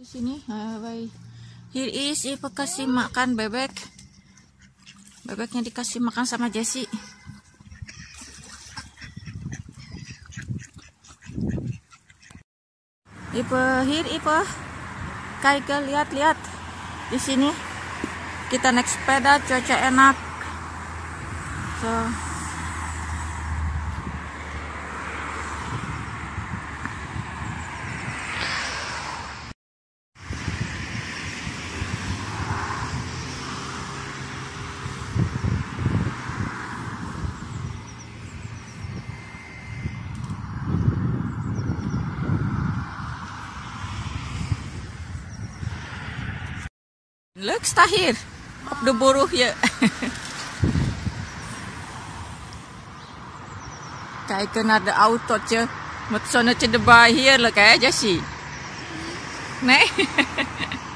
Sini, here is Ipa kasih makan bebek. Bebeknya dikasih makan sama Jessie. Ipa, here Ipa. Kayak lihat-lihat di sini. Kita naik sepeda, cuaca enak. So, look, Tahir. Op de buruh ya. Kijk naar de autootje met zonnetje erbij. Heerlijk hè, Jessie? Nee?